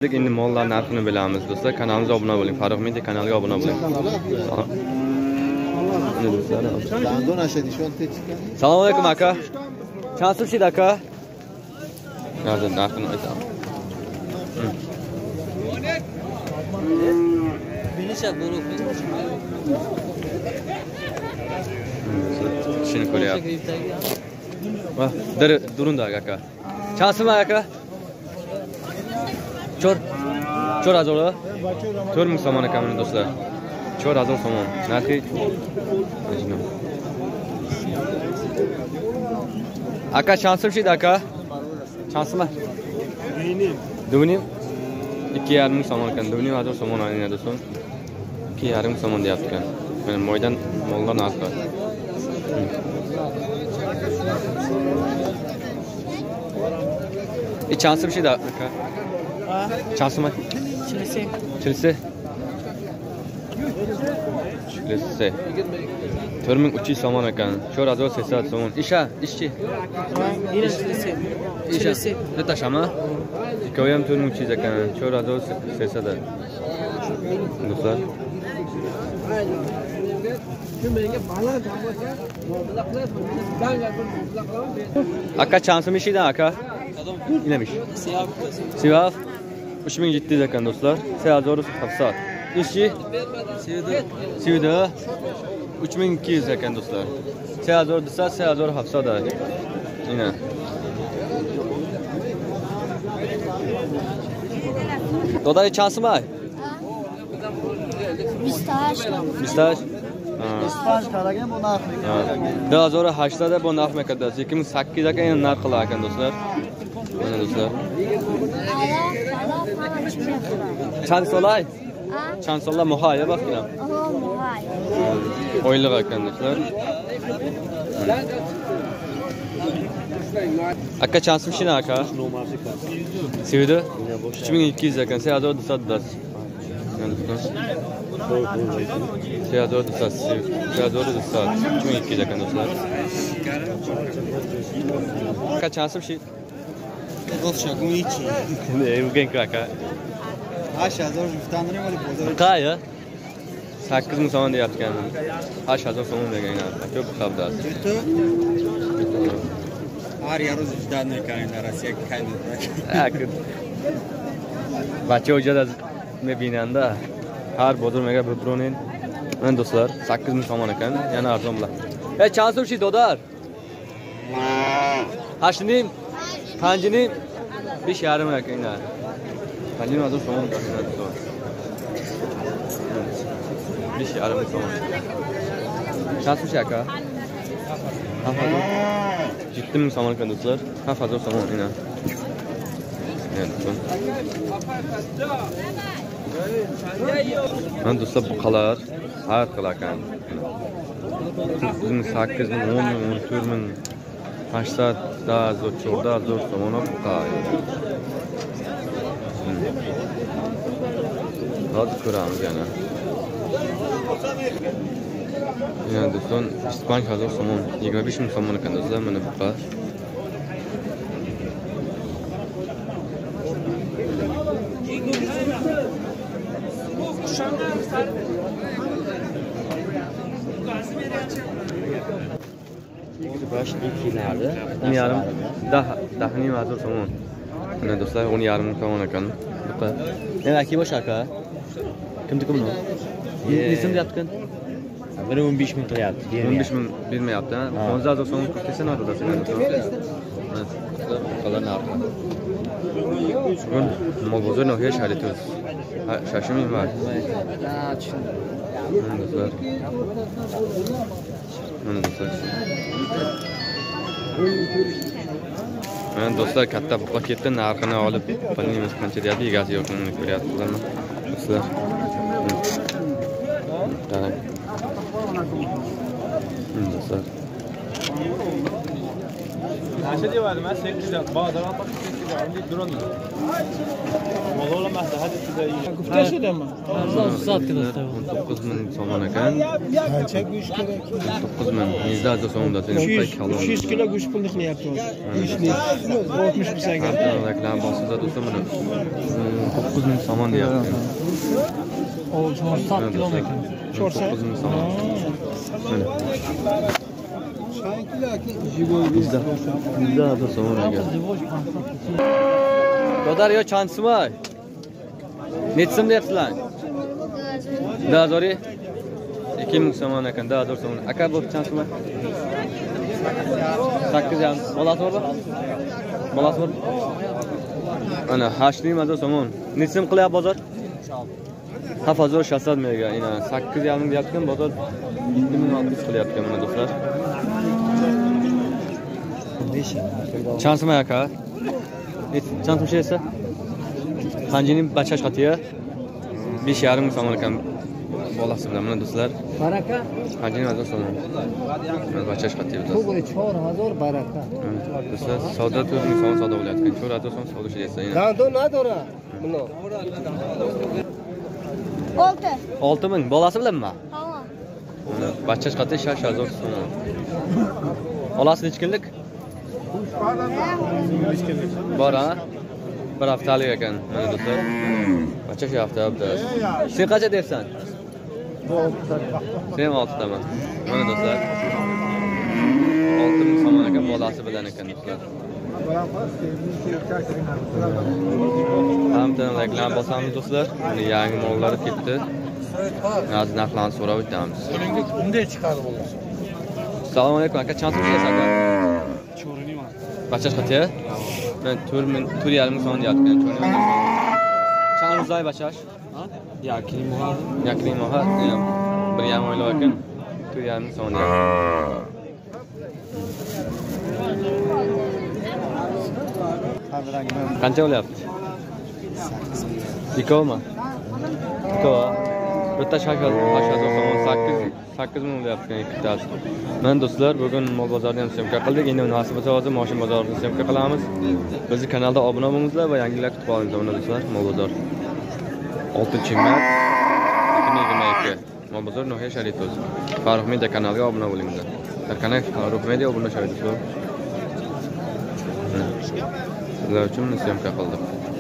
Endi mollar narxini bilamiz do'stlar. Kanalimizga obuna bo'ling. Farruh Media kanaliga obuna bo'ling. Assalomu alaykum aka. Chansib aka. Hozir narxini aytaman. Shuni ko'ryapsiz. Va, durunda aka. Chansib aka. Chor azora. 4000 somon ekan do'stlar. Chor azor somon. Narxi ajno. Aka chansib aka. Chansibmi? Duvinim. 2,5 somon ekan. Duvinim azor somon olinadi do'stlar. 2,5 somon deyapti ekan. Mana moydan mollar narxi. Chansib aka. Chansibmi? Chilse. 4300 somon ekan. 4800 somon. İşçi. Chilse. Netashama? Koyam 4300 ekan. 4800 da. Do'stlar. Aka chansibmi aka? İnemiş. Sivav. 3700 ekan do'stlar. 3700. İşçi? Sivida. 3200 ekan do'stlar. 3700 da. Yine. Doday chansibmi? Bistaj. Bistaj qaragan bu narx. 2008 da bu narx mekada. 2008 da yana narx qilar ekan do'stlar. Mana do'stlar. Chand solay? Chand solay muhaya bakıram. Oyliq ekan do'stlar. Aka chansibmi aka? Sivida? 3200 ekan. 4200. Seador Dusas, 3200 ekan do'stlar. Aka chansibmi? Bugun aka. 8000 juftandiri bo'lib bozor. Qaya? 8000 somon deyapti ekan. 8000 somon degan aka. Ko'p savdosi. Har yarız juftandiri ekan Rossiya kandidat. Aka. Bacha hujada mebinanda har bozorga bir bronin. Mana do'stlar, 8000 somon ekan. Yana arzon bilan. Chansibmi dodar? Hashnim, panjinim 5,5 ekan. Panjinim azor somon ekan. 5,5 somon. Chansibmi aka? 7000 somon ekan do'stlar. 7000 somon ina. Mana do'stlar bu qalar har xil ekan. 8,000, 10,000, 14,000, 800, 14,000 somon qay. Hozir ko'ramiz yana. Yana do'stlar 5000 somon, 25,000 somon ekan do'stlar mana bu qar. Baş 2 nerede? 10,5 10,5 azor somon. Mana do'stlar 10,5 somon ekan. Bu qar. Yana aka bosh aka. Kimniki buni? Nesim deyapti-kan? Biri 15,000 qilyapti. 15,000 bermayapti. 10,000 somon desa narxda sizlar. Qalar narxi. Bugun mol bozor nohiya sharitiz. Shashimim var. Mana do'stlar. Mana do'stlar. Mana do'stlar katta buqa ketdi, narxini olib, bilmaymiz qancha deyapti, egasi yo'qligini ko'ryapsizlarmi? Do'stlar. Qarang. Do'stlar. Nasıl diyorlar? Ben 800 bağdan atak 800 aldım. Drone. Mola olmazsa hadi. Gufta shudami? 19 ming so'm ekan. Qancha go'sht kerak? 9 ming. Mizda so'mda sening 300 kilo go'sht pulni qilyapti hozir. Go'shtni 60 bo'lsa agar. Reklam bosida do'stim buni 9 ming so'm deyapti. O 400 kilo ekan. 9 ming so'm. Mana. Mizda so'm ekan. Dodar yo chansimi? Nechsim deyapsizlar? Dazori 2000 so'm ekan, dazor so'm. Aka bu chansimi? 8 ham. Bolasi bormi? Bolasi bor. Ana 8000 so'm. Nechsim qilyapti bozor? Hafazor 600 mega. Ina 8,5 deyapti, bozor 2600 qilyapti mana do'stlar. Chansimi aka? Chansim şey ise? Qancinin bachash qatiya 5,5 so'm ekan. Bolasi bilan mana do'stlar. Baraka. Qancinin mazor so'm. Mana bachash qatiya bilan. To'g'ri 4000 baraka. Do'stlar, savdo 4000 so'm savdo bo'layotgan. 4000 so'm savdo qilyapti. Dando nadora. Buni. 6000 bolasi bilanmi? Ha. Mana bachash qatiya 6000 so'm. Bolasi necha kunlik? Bor ha? Bir haftalik ekan mana do'stlar. Qancha shu hafta hafta. Sen qancha deyapsan? Sen 6 taman. Mana do'stlar. 6000 so'm ekan bolasi bilan ekan do'stlar. Hamdan reklam bosamiz do'stlar. Mana yangi mollari ketdi. Hozir narxlarni so'rab o'tamiz. Bunday chiqarib olasiz. Assalomu alaykum aka, chansimiz aka? Bachash qatiya? Ben 4,5 so'm deyapman. Chang uzay bachash? Ha? Yakini mohar. Yakini mohar. 1,5 oylik ekan. 4,5 so'm deyapman. Qancha bo'lyapti? Ikkovmi? Ikkov. Bitta shakal 8 ming bo'lyapti ikkitasi. Mana do'stlar, bugun mol bozorni ham syomka qildik. Endi munosib bo'lsa hozir moshin bozorini syomka qilamiz. Bizning kanalda obuna bo'linglar va yangilik kutib olinglar mana do'stlar. Mol bozor 6-mart 2022. Mol bozor Nohiya Sharitoz. Farruh Media kanaliga obuna bo'linglar. Kanal Farruh Media obuna Sharitoz. Sizlar uchun syomka qildik.